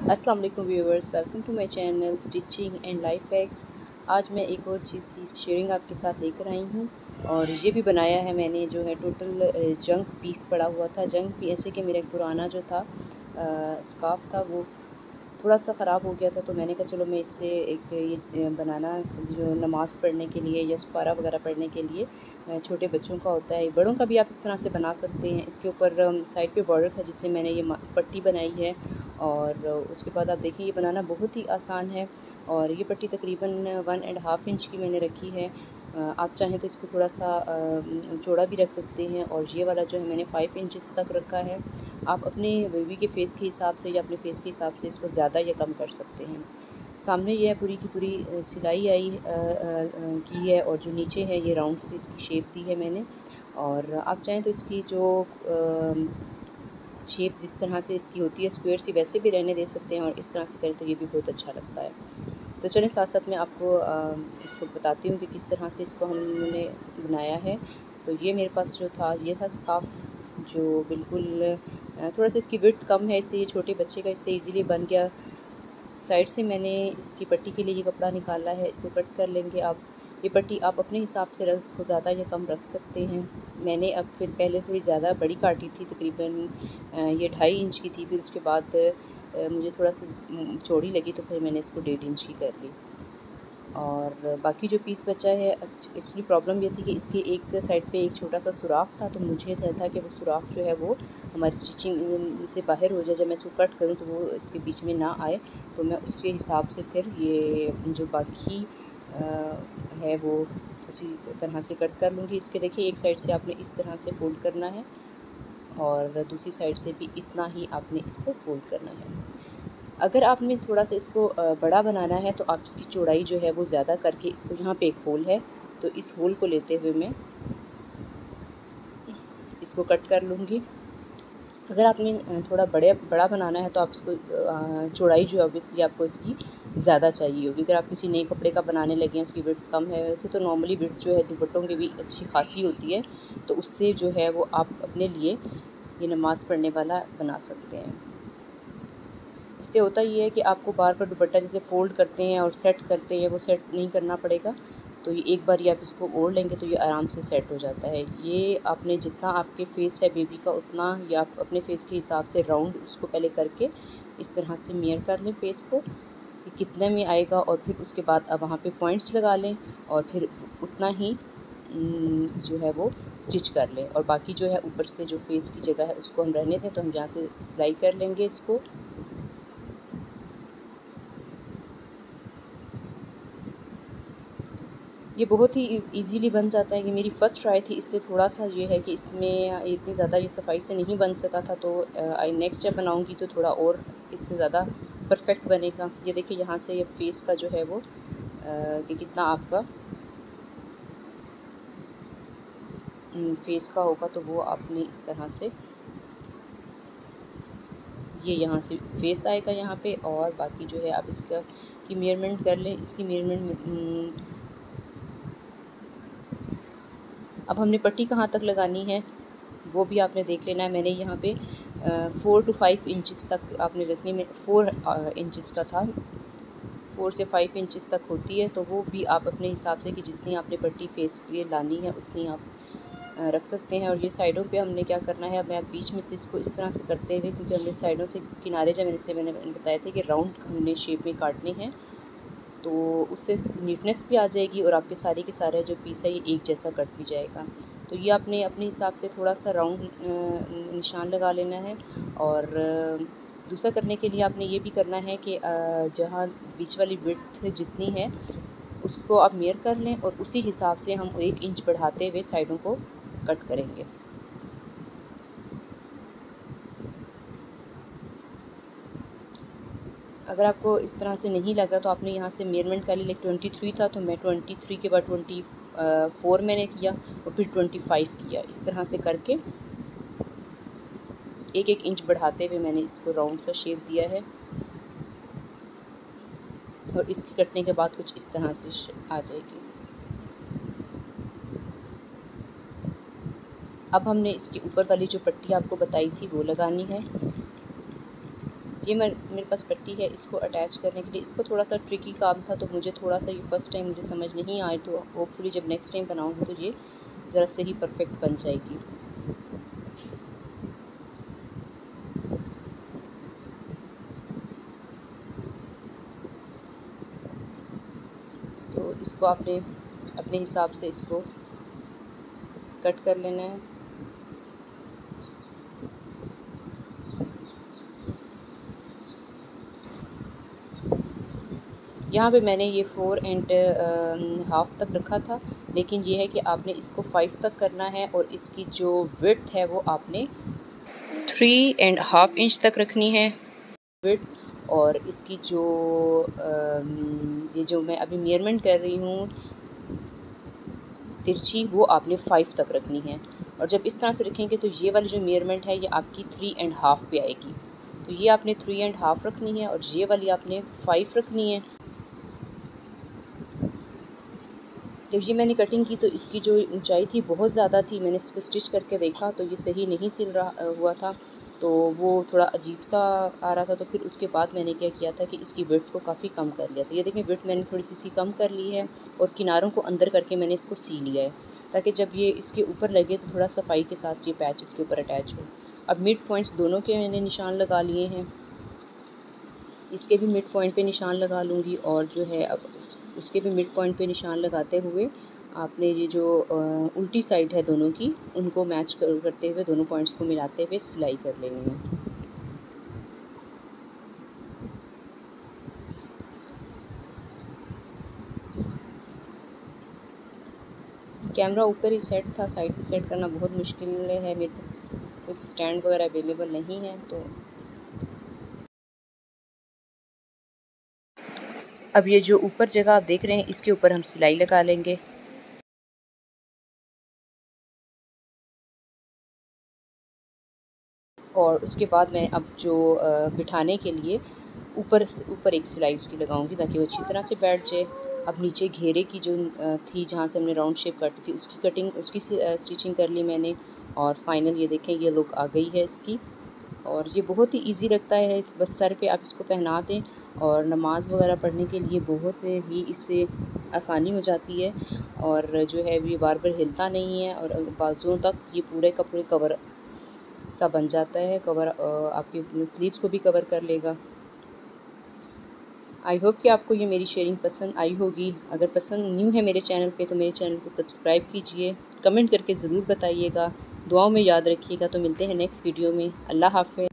अस्सलाम वालेकुम viewers, welcome to my channel stitching and life hacks. आज मैं एक और चीज़ की शेयरिंग आपके साथ लेकर आई हूँ और ये भी बनाया है मैंने। जो है टोटल जंक पीस पड़ा हुआ था। जंक पीस ऐसे कि मेरा एक पुराना जो था स्कार्फ था, वो थोड़ा सा ख़राब हो गया था, तो मैंने कहा चलो मैं इससे एक ये बनाना, जो नमाज़ पढ़ने के लिए या सुपारा वगैरह पढ़ने के लिए छोटे बच्चों का होता है, बड़ों का भी आप इस तरह से बना सकते हैं। इसके ऊपर साइड पे बॉर्डर था जिससे मैंने ये पट्टी बनाई है। और उसके बाद आप देखिए ये बनाना बहुत ही आसान है। और ये पट्टी तकरीबन 1.5 इंच की मैंने रखी है। आप चाहें तो इसको थोड़ा सा चौड़ा भी रख सकते हैं। और ये वाला जो है मैंने 5 इंचज़ तक रखा है। आप अपने बेबी के फ़ेस के हिसाब से या अपने फ़ेस के हिसाब से इसको ज़्यादा या कम कर सकते हैं। सामने ये पूरी की पूरी सिलाई आई की है, और जो नीचे है ये राउंड सी इसकी शेप दी है मैंने। और आप चाहें तो इसकी जो शेप जिस तरह से इसकी होती है स्क्वायर सी, वैसे भी रहने दे सकते हैं, और इस तरह से करें तो ये भी बहुत अच्छा लगता है। तो चलें साथ साथ मैं आपको इसको बताती हूँ कि किस तरह से इसको हमने बनाया है। तो ये मेरे पास जो था ये था स्कार्फ, जो बिल्कुल थोड़ा सा इसकी विड्थ कम है, इसलिए छोटे बच्चे का इससे इजीली बन गया। साइड से मैंने इसकी पट्टी के लिए ये कपड़ा निकाला है, इसको कट कर लेंगे आप। ये पट्टी आप अपने हिसाब से रख, इसको ज़्यादा या कम रख सकते हैं। मैंने अब फिर पहले थोड़ी ज़्यादा बड़ी काटी थी, तकरीबन ये 2.5 इंच की थी। फिर उसके बाद मुझे थोड़ा सा चौड़ी लगी, तो फिर मैंने इसको 1.5 इंच की कर ली। और बाकी जो पीस बचा है, एक्चुअली प्रॉब्लम ये थी कि इसके एक साइड पे एक छोटा सा सुराख था, तो मुझे था कि वो सुराख जो है वो हमारी स्टिचिंग से बाहर हो जाए। जब मैं इसको कट करूँ तो वो इसके बीच में ना आए, तो मैं उसके हिसाब से फिर ये जो बाकी है वो उसी तरह से कट कर लूँगी। इसके देखिए एक साइड से आपने इस तरह से फोल्ड करना है, और दूसरी साइड से भी इतना ही आपने इसको फोल्ड करना है। अगर आपने थोड़ा सा इसको बड़ा बनाना है, तो आप इसकी चौड़ाई जो है वो ज़्यादा करके, इसको यहाँ पे एक होल है, तो इस होल को लेते हुए मैं इसको कट कर लूँगी। अगर आपने थोड़ा बड़ा बनाना है, तो आप इसको चौड़ाई जो है ऑब्वियसली आपको इसकी ज़्यादा चाहिए होगी। अगर आप किसी नए कपड़े का बनाने लगे हैं, उसकी विड्थ कम है, वैसे तो नॉर्मली विड्थ जो है दुपट्टों की भी अच्छी खासी होती है, तो उससे जो है वो आप अपने लिए ये नमाज़ पढ़ने वाला बना सकते हैं। इससे होता ये है कि आपको बार बार दुपट्टा जैसे फ़ोल्ड करते हैं और सेट करते हैं, वो सेट नहीं करना पड़ेगा। तो ये एक बार ही आप इसको ओढ़ लेंगे तो ये आराम से सेट हो जाता है। ये आपने जितना आपके फेस है बेबी का, उतना या आप अपने फेस के हिसाब से राउंड उसको पहले करके इस तरह से मेयर कर लें फेस को कि कितने में आएगा, और फिर उसके बाद आप वहाँ पे पॉइंट्स लगा लें, और फिर उतना ही जो है वो स्टिच कर लें। और बाकी जो है ऊपर से जो फेस की जगह है उसको हम रहने दें, तो हम यहाँ से सिलाई कर लेंगे इसको। ये बहुत ही इजीली बन जाता है। ये मेरी फ़र्स्ट ट्राई थी, इसलिए थोड़ा-सा ये है कि इसमें इतनी ज़्यादा ये सफाई से नहीं बन सका था। तो आई नेक्स्ट जब बनाऊँगी तो थोड़ा और इससे ज़्यादा परफ़ेक्ट बनेगा। ये देखिए यहाँ से ये फेस का जो है वो कि कितना आपका फेस का होगा, तो वो आपने इस तरह से ये यहाँ से फेस आएगा यहाँ पे। और बाकी जो है आप इसका की मेज़रमेंट कर लें। इसकी मेज़रमेंट में अब हमने पट्टी कहाँ तक लगानी है वो भी आपने देख लेना है। मैंने यहाँ पे 4 to 5 इंचज़ तक आपने रखनी है। 4 इंचज़ का था, 4 से 5 इंचज़ तक होती है, तो वो भी आप अपने हिसाब से कि जितनी आपने पट्टी फेस पे लानी है उतनी आप रख सकते हैं। और ये साइडों पे हमने क्या करना है, अब मैं बीच में से इसको इस तरह से करते हुए, क्योंकि हमने साइडों से किनारे जब मैंने बताया था कि राउंड हमने शेप में काटने हैं, तो उससे नीटनेस भी आ जाएगी और आपके सारे के सारे जो पीस है ये एक जैसा कट भी जाएगा। तो ये आपने अपने हिसाब से थोड़ा सा राउंड निशान लगा लेना है। और दूसरा करने के लिए आपने ये भी करना है कि जहाँ बीच वाली विड्थ जितनी है उसको आप मेयर कर लें, और उसी हिसाब से हम 1 इंच बढ़ाते हुए साइडों को कट करेंगे। अगर आपको इस तरह से नहीं लग रहा, तो आपने यहाँ से मेजरमेंट कर ली। लाइक 23 था, तो मैं 23 के बाद 24 मैंने किया, और फिर 25 किया। इस तरह से करके एक एक इंच बढ़ाते हुए मैंने इसको राउंड सा शेप दिया है। और इसकी कटने के बाद कुछ इस तरह से आ जाएगी। अब हमने इसके ऊपर वाली जो पट्टी आपको बताई थी वो लगानी है। ये मेरे पास पट्टी है, इसको अटैच करने के लिए। इसको थोड़ा सा ट्रिकी काम था, तो मुझे थोड़ा सा ये फ़र्स्ट टाइम मुझे समझ नहीं आई, तो होपफुली जब नेक्स्ट टाइम बनाऊँगी तो ये ज़रा सही परफेक्ट बन जाएगी। तो इसको आपने अपने हिसाब से इसको कट कर लेना है। यहाँ पे मैंने ये 4 एंड हाफ़ तक रखा था, लेकिन ये है कि आपने इसको 5 तक करना है, और इसकी जो विड्थ है वो आपने 3 एंड हाफ़ इंच तक रखनी है विड्थ। और इसकी जो ये जो मैं अभी मेजरमेंट कर रही हूँ तिरछी, वो आपने 5 तक रखनी है। और जब इस तरह से रखेंगे तो ये वाली जो मेजरमेंट है ये आपकी 3 एंड हाफ़ पे आएगी। तो ये आपने 3 एंड हाफ़ रखनी है, और ये वाली आपने 5 रखनी है। जब ये मैंने कटिंग की तो इसकी जो ऊंचाई थी बहुत ज़्यादा थी। मैंने इसको स्टिच करके देखा तो ये सही नहीं सिल रहा हुआ था, तो वो थोड़ा अजीब सा आ रहा था। तो फिर उसके बाद मैंने क्या किया था कि इसकी विड्थ को काफ़ी कम कर लिया था। ये देखें, विड्थ मैंने थोड़ी सी कम कर ली है, और किनारों को अंदर करके मैंने इसको सी लिया है, ताकि जब ये इसके ऊपर लगे तो थोड़ा सफाई के साथ ये पैच इसके ऊपर अटैच हो। अब मिड पॉइंट्स दोनों के मैंने निशान लगा लिए हैं, इसके भी मिड पॉइंट पे निशान लगा लूँगी, और जो है अब उसके भी मिड पॉइंट पे निशान लगाते हुए आपने ये जो उल्टी साइड है दोनों की, उनको मैच करते हुए दोनों पॉइंट्स को मिलाते हुए सिलाई कर लेनी है। कैमरा ऊपर ही सेट था, साइड पे सेट करना बहुत मुश्किल है, मेरे पास कुछ स्टैंड वगैरह अवेलेबल नहीं है। तो अब ये जो ऊपर जगह आप देख रहे हैं, इसके ऊपर हम सिलाई लगा लेंगे। और उसके बाद मैं अब जो बिठाने के लिए ऊपर एक सिलाई उसकी लगाऊंगी, ताकि वो अच्छी तरह से बैठ जाए। अब नीचे घेरे की जो थी, जहाँ से हमने राउंड शेप काटी थी, उसकी स्टिचिंग कर ली मैंने। और फाइनल ये देखें, ये लुक आ गई है इसकी। और ये बहुत ही इजी लगता है, बस सर पे आप इसको पहना दें, और नमाज़ वगैरह पढ़ने के लिए बहुत ही इससे आसानी हो जाती है। और जो है ये बार बार हिलता नहीं है, और बाजुओं तक ये पूरे का पूरे कवर सा बन जाता है। कवर आपकी स्लीव्स को भी कवर कर लेगा। आई होप कि आपको ये मेरी शेयरिंग पसंद आई होगी। अगर पसंद न्यू है मेरे चैनल पे तो मेरे चैनल को सब्सक्राइब कीजिए, कमेंट करके ज़रूर बताइएगा, दुआओं में याद रखिएगा। तो मिलते हैं नेक्स्ट वीडियो में। अल्लाह हाफ़िज़।